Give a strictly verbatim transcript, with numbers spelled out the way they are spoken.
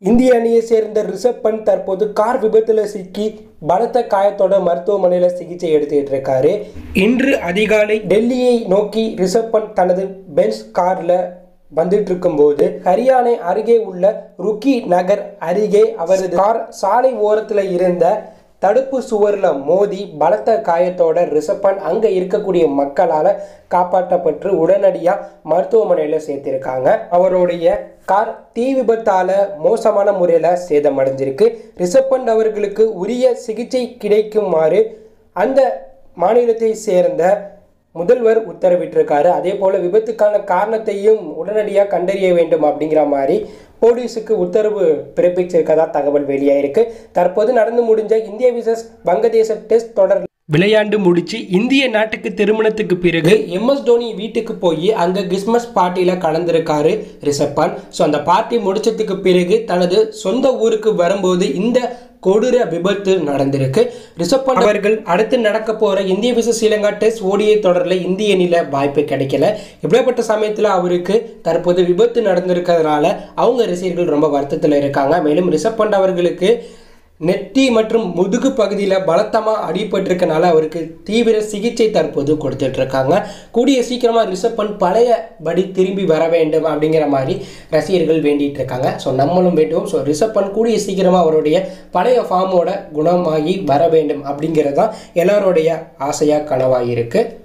இந்திய அணியை சேர்ந்த ரிஷப் பண்ட் தற்போது கார் விபத்தில் சிக்கி பலத்த காயத்தோட மருத்துவமனையில் சிகிச்சை எடுத்துக்கிட்டு இருக்காரு. இன்று அதிகாலை டெல்லியை நோக்கி ரிஷப் பண்ட் தனது பென்ஸ் காரில் வந்துட்டு இருக்கும்போது ஹரியானா அருகே உள்ள ருக்கி நகர் அருகே அவரது கார் சாலை ஓரத்தில் இருந்த தடுப்பு சுவரில் மோதி பலத்த காயத்தோட ரிஷப் பண்ட் அங்கே இருக்கக்கூடிய மக்களால் காப்பாற்றப்பட்டு உடனடியாக மருத்துவமனையில் சேர்த்திருக்காங்க. அவருடைய கார் தீ விபத்தால் மோசமான முறையில் சேதமடைஞ்சிருக்கு. ரிஷப் பண்ட் அவர்களுக்கு உரிய சிகிச்சை கிடைக்குமாறு அந்த மாநிலத்தை சேர்ந்த முதல்வர் உத்தரவிட்டிருக்காரு. அதே போல் விபத்துக்கான காரணத்தையும் உடனடியாக கண்டறிய வேண்டும் அப்படிங்கிற மாதிரி போலீஸுக்கு உத்தரவு பிறப்பிச்சிருக்கதா தகவல் வெளியாயிருக்கு. தற்போது நடந்து முடிஞ்ச இந்திய விசஸ் வங்கதேச டெஸ்ட் தொடர் விளையாண்டு முடிச்சு இந்திய நாட்டுக்கு திருமணத்துக்கு பிறகு எம் எஸ் தோனி வீட்டுக்கு போய் அங்கே கிறிஸ்மஸ் பார்ட்டியில் கலந்துருக்காரு ரிஷப் பண்ட். ஸோ அந்த பார்ட்டி முடிச்சதுக்கு பிறகு தனது சொந்த ஊருக்கு வரும்போது இந்த கொடூர விபத்து நடந்திருக்கு. ரிஷப் பண்ட் அவர்கள் அடுத்து நடக்க போகிற இந்திய விசஸ் ஸ்ரீலங்கா டெஸ்ட் ஓடிஐ தொடரில் இந்திய அணியில் வாய்ப்பு கிடைக்கல. இப்படிப்பட்ட சமயத்தில் அவருக்கு தற்போது விபத்து நடந்திருக்கிறதுனால அவங்க ரசிகர்கள் ரொம்ப வருத்தத்தில் இருக்காங்க. மேலும் ரிஷப் பண்ட் அவர்களுக்கு நெத்தி மற்றும் முதுகு பகுதியில் பலத்தமாக அடிபட்டிருக்கனால அவருக்கு தீவிர சிகிச்சை தற்போது கொடுத்துட்டு இருக்காங்க. கூடிய சீக்கிரமாக ரிஷப் பண்ட் பழையபடி திரும்பி வர வேண்டும் அப்படிங்கிற மாதிரி ரசிகர்கள் வேண்டிட்டு இருக்காங்க. ஸோ நம்மளும் வேண்டுவோம். ஸோ ரிஷப் பண்ட் கூடிய சீக்கிரமாக அவருடைய பழைய ஃபார்மோட குணமாகி வர வேண்டும் அப்படிங்கிறது தான் எல்லாருடைய ஆசையாக கனவாக இருக்குது.